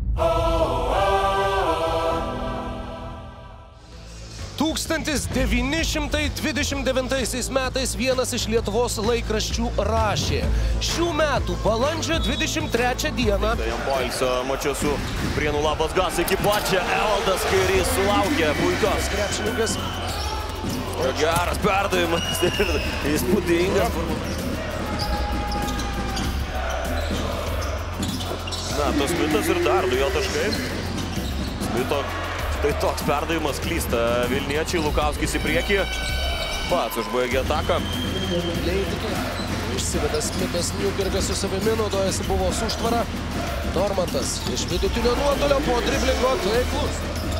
1929 metais vienas iš Lietuvos laikraščių rašė: šių metų balandžio 23 dieną. Jam poilsio mačiu su Prienų Labas Gas ekipa, čia Evaldas Kairys sulaukė puikios. Krepšininkas. Geras perdavimas ir įspūdingas. Na, tos Smitas ir dar 2 jo taškai. Smito, štai toks perdavimas klysta. Vilniečiai, Lukauskis į priekį. Pats užbaigė ataką. Išsiveda Smitas, Newkirkas su savimi, naudojasi buvo užtvara. Normantas iš vidutinio nuotolio po driblingo taiklus.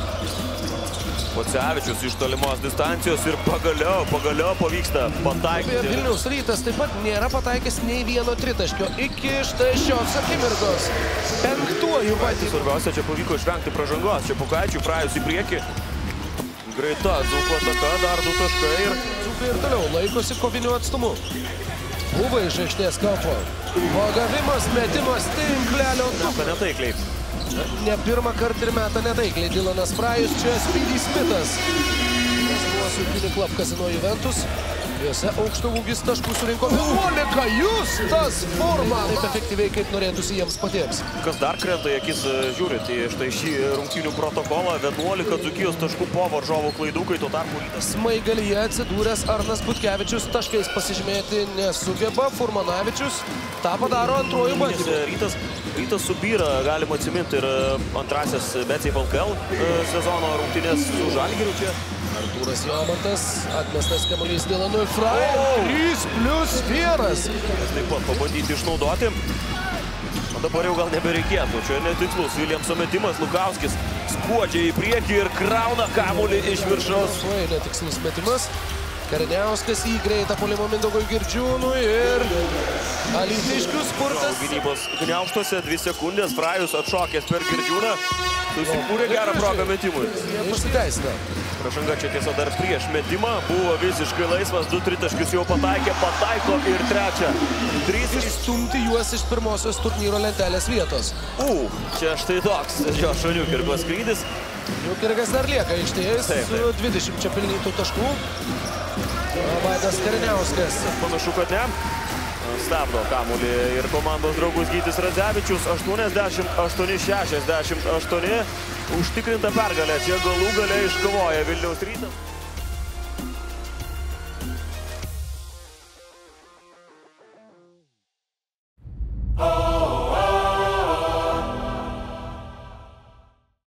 Pocevičius iš tolimos distancijos ir pagaliau pavyksta pataikyti. Vilniaus Rytas taip pat nėra pataikęs nei vieno tritaškio iki štai šios akimirkos. 5-uoju bandymu. Svarbiausia, čia pavyko išvengti pražangos. Čia Pukaičiui praėjus į priekį. Greita Dzūko ataka, dar 2 taškai ir... Dzūkai ir toliau laikosi koviniu atstumu. Buvo iš aikštės kampo. Pagavimas, metimas tinklelio. Meta netaikliai. Ne pirmą kartą ir meta netaikliai. Dylanas Frajus, čia Speedy Smithas. Jis buvo su Kini Club Casino Juventus. Juose aukšto ūgis taškų surinko 11. Justas Furman. Taip efektyviai, kaip norėtųsi jiems patiems. Kas dar krenta į akis žiūrint į štai šį rungtynių protokolą. 11 Dzūkijos taškų po varžovų klaidų, kai tuo tarpu smaigalyje atsidūręs Arnas Butkevičius taškais pasižymėti nesugeba. Furmanavičius tą padaro antruoju bandymu. Rytas subyra, galima atsiminti ir antrasias BCF LKL sezono rungtynės su Žalgiriu čia. Artūras Jomantas, atmestas kamuolys Dylanui Frajui. 3+1. Taip pat pabandyti išnaudoti. O dabar jau gal nebereikėtų. Čia netikslus Viljamso metimas. Lukauskis skuodžia į priekį ir krauna kamuolį iš viršaus. Netikslus metimas. Kariniauskas į greitą puolimo Mindaugui Girdžiūnui ir alytiškių spurtas. Gynybos gniaužtuose 2 sekundės. Frajus atšokęs per Girdžiūną. Susikūrė gerą progą metimui. Pasiteisina. Pražanga čia tiesa dar prieš metimą. Buvo visiškai laisvas. 2 tritaškius jau pataikė. Pataiko ir 3. 3 išstumti juos iš pirmosios turnyro lentelės vietos. Čia štai toks Jošo Newkirko skrydis. Newkirkas dar lieka aikštėje su 20 pelnytų taškų. Vaidas Kariniauskas. Panašu, kad ne. Stabdo kamuolį ir komandos draugus Gytis Radzevičius. 88-68. Užtikrinta pergalė. Čia galų gale iškovoja Vilniaus Rytas.